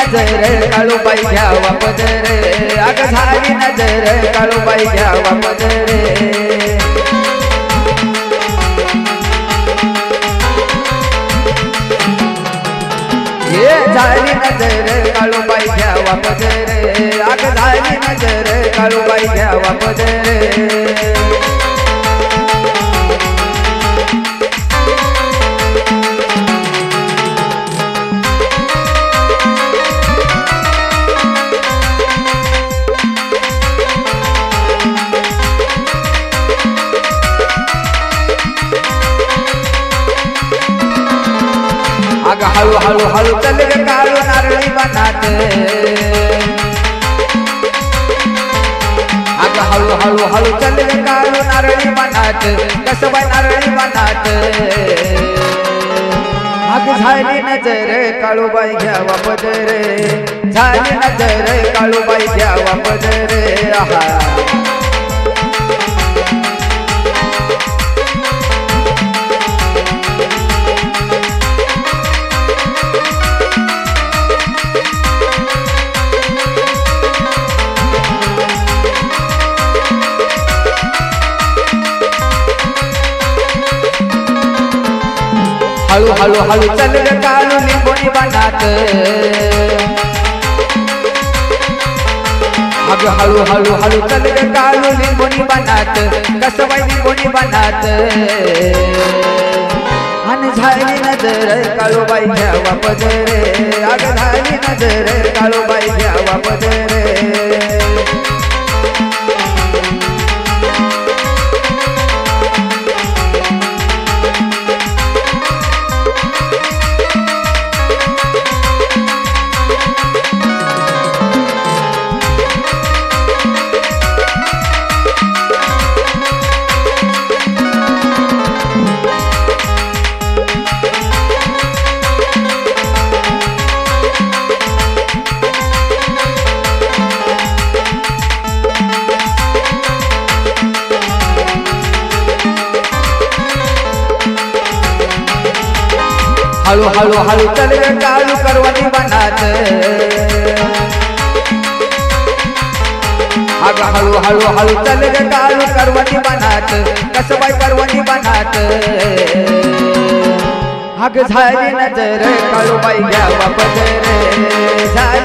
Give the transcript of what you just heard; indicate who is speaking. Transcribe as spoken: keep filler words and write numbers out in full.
Speaker 1: नजर काळूबाई घ्यावा पदर अग झाली नजर काळूबाई घ्यावा पदर ये झाली नजर काळूबाई घ्यावा पदर अग झाली नजर काळूबाई घ्यावा पदर अग हळू हळू हळू चल ग काळू नारळी बनात अग हळू हळू हळू चल ग काळू नारळी बनात कसबाई नारळी बनात अग झाली नजर काळूबाई घ्यावा पदर झाली नजर काळूबाई घ्यावा पदर आहा हळू हळू हळू चल ग काळू लिंबोनी बनात अग हळू हळू हळू चल ग काळू लिंबोनी बनात कसबाई लिंबोनी बनात अन झाली नजर काळूबाई घ्यावा पदर अग झाली नजर काळूबाई घ्यावा पदर हळू हळू हळू चल ग काळू करवनी बनात अग हळू हळू हळू चल ग काळू करवनी बनात कसबाई करवनी बनात अग झाली नजर काळूबाई घ्यावा पदर